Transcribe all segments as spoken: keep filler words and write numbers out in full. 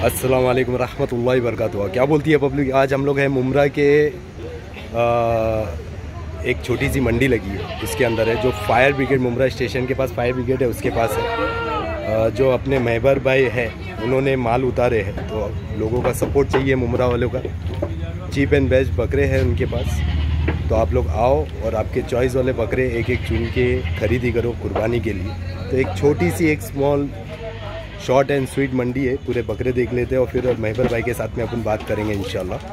अस्सलाम वालेकुम रहमतुल्लाहि वबरकातुहू। क्या बोलती है पब्लिक? आज हम लोग हैं मुमरा के आ, एक छोटी सी मंडी लगी है, इसके अंदर है जो फायर ब्रिगेड, मुमरा स्टेशन के पास फायर ब्रिगेड है, उसके पास है। आ, जो अपने महबर भाई है उन्होंने माल उतारे हैं, तो लोगों का सपोर्ट चाहिए मुमरा वालों का। चीप एंड बेस्ट बकरे हैं उनके पास, तो आप लोग आओ और आपके चॉइस वाले बकरे एक एक चुन के खरीदी करो कुर्बानी के लिए। तो एक छोटी सी एक स्मॉल शॉर्ट एंड स्वीट मंडी है, पूरे बकरे देख लेते हैं और फिर महबर भाई के साथ में अपन बात करेंगे इंशाल्लाह।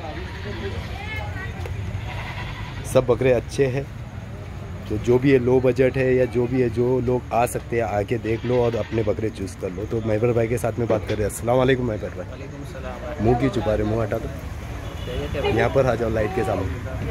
सब बकरे अच्छे हैं, तो जो भी है लो बजट है या जो भी है, जो लोग आ सकते हैं आके देख लो और अपने बकरे चूज़ कर लो। तो महबर भाई के साथ में बात कर रहे हैं। अस्सलाम वालेकुम महबर भाई। मुँह क्यों छुपा रहे? मुँह हटा दो, यहाँ पर आ जाओ लाइट के सामने।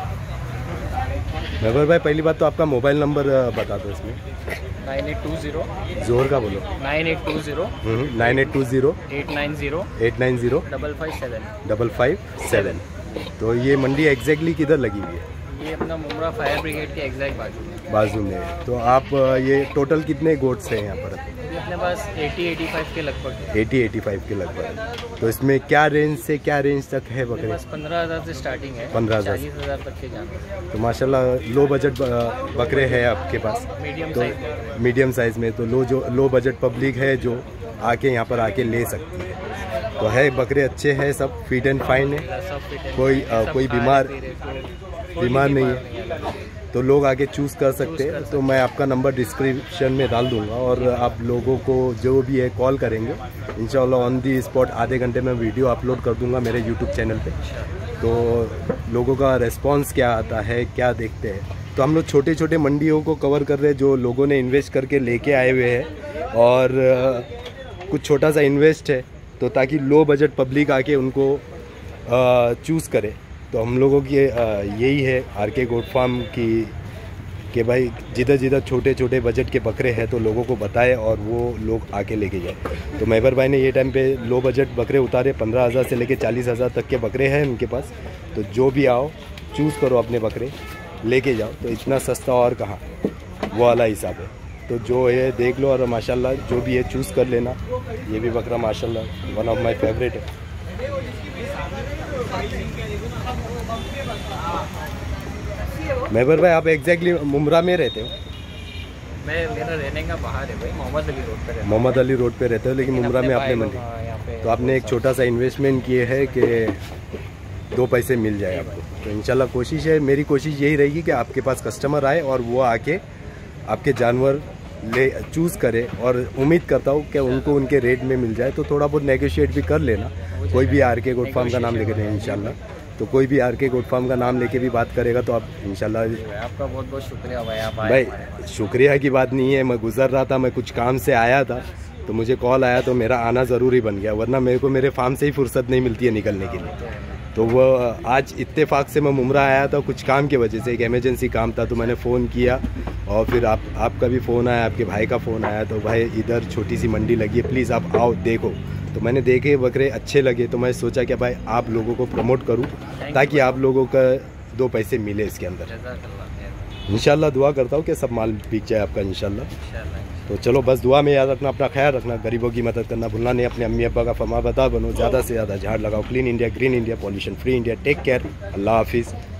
महबर भाई पहली बात तो आपका मोबाइल नंबर बता दो इसमें। नाइन एट टू ज़ीरो जोर का बोलो। Nine eight two zero nine eight two zero eight nine zero eight nine zero double five seven double five seven. तो ये मंडी एग्जैक्टली किधर लगी हुई है? ये अपना मुमरा फायर ब्रिगेड के एग्जैक्ट बाजू में बाजू में। तो आप ये टोटल कितने गोट्स हैं यहाँ पर? अपने पास अस्सी पचासी के लगभग है। अस्सी पचासी के लगभग। तो इसमें क्या रेंज से क्या रेंज तक है बकरे? बस पंद्रह हज़ार से स्टार्टिंग है, पंद्रह हज़ार चालीस हज़ार तक के जानवर। तो माशाल्लाह लो बजट बकरे हैं आपके पास, मीडियम तो साइज मीडियम साइज़ में। तो लो जो लो बजट पब्लिक है जो आके यहाँ पर आके ले सकती है। तो है बकरे अच्छे हैं, सब फिट एंड फाइन है, कोई आ, कोई बीमार बीमार नहीं है, तो लोग आके चूज़ कर सकते हैं। तो मैं आपका नंबर डिस्क्रिप्शन में डाल दूंगा और आप लोगों को जो भी है कॉल करेंगे इंशाल्लाह ऑन दी स्पॉट आधे घंटे में वीडियो अपलोड कर दूंगा मेरे यूट्यूब चैनल पे। तो लोगों का रिस्पांस क्या आता है, क्या देखते हैं। तो हम लोग छोटे छोटे मंडियों को कवर कर रहे हैं जो लोगों ने इन्वेस्ट करके लेके आए हुए हैं, और कुछ छोटा सा इन्वेस्ट है तो ताकि लो बजट पब्लिक आके उनको चूज़ करे। तो हम लोगों की यही है आर के गोट फार्म की कि भाई जिधर जिधर छोटे छोटे बजट के बकरे हैं तो लोगों को बताए और वो लोग आके लेके जाए। तो महबर भाई ने ये टाइम पे लो बजट बकरे उतारे, पंद्रह हज़ार से लेके चालीस हज़ार तक के बकरे हैं उनके पास। तो जो भी आओ चूज़ करो अपने बकरे लेके जाओ। तो इतना सस्ता और कहाँ, वो वाला हिसाब है। तो जो है देख लो और माशाल्लाह जो भी है चूज़ कर लेना। ये भी बकरा माशाल्लाह वन ऑफ माय फेवरेट है। महबर भाई आप एग्जैक्टली मुमरा में रहते हो? मैं मेरा रहने का बाहर है भाई, मोहम्मद अली रोड पे रहता हूं। मोहम्मद अली रोड पे रहते हो, लेकिन मुमरा में आपने मंडी। तो आपने एक छोटा सा इन्वेस्टमेंट किए है कि दो पैसे मिल जाए आपको। तो इंशाल्लाह कोशिश है, मेरी कोशिश यही रहेगी कि आपके पास कस्टमर आए और वो आके आपके जानवर ले चूज़ करे, और उम्मीद करता हूँ कि उनको उनके रेट में मिल जाए। तो थोड़ा बहुत नेगोशिएट भी कर लेना। कोई भी आर के गोट फार्म का नाम लेके दें इंशाल्लाह, तो कोई भी आर के गोट फार्म का नाम लेके भी बात करेगा तो आप इंशाल्लाह। आपका बहुत बहुत शुक्रिया भाई, आप भाई शुक्रिया की बात नहीं है, मैं गुजर रहा था, मैं कुछ काम से आया था तो मुझे कॉल आया तो मेरा आना ज़रूरी बन गया, वरना मेरे को मेरे फार्म से ही फुर्सत नहीं मिलती है निकलने के लिए। तो वो आज इत्तेफाक से मैं मुमरा आया था, कुछ काम की वजह से, एक इमरजेंसी काम था, तो मैंने फ़ोन किया और फिर आप आपका भी फ़ोन आया, आपके भाई का फ़ोन आया। तो भाई इधर छोटी सी मंडी लगी है, प्लीज़ आप आओ देखो। तो मैंने देखे बकरे अच्छे लगे तो मैं सोचा कि भाई आप लोगों को प्रमोट करूं ताकि आप लोगों का दो पैसे मिले इसके अंदर। इंशाल्लाह दुआ करता हूं कि सब माल बिक जाए आपका इंशाल्लाह। तो चलो बस दुआ में याद रखना, अपना ख्याल रखना, गरीबों की मदद करना भूलना नहीं, अपने अम्मी अब्बा का फरमाबरदार बनो, ज़्यादा से ज़्यादा झाड़ लगाओ, clean India, green India, pollution free India. Take care, अल्लाह हाफिज़।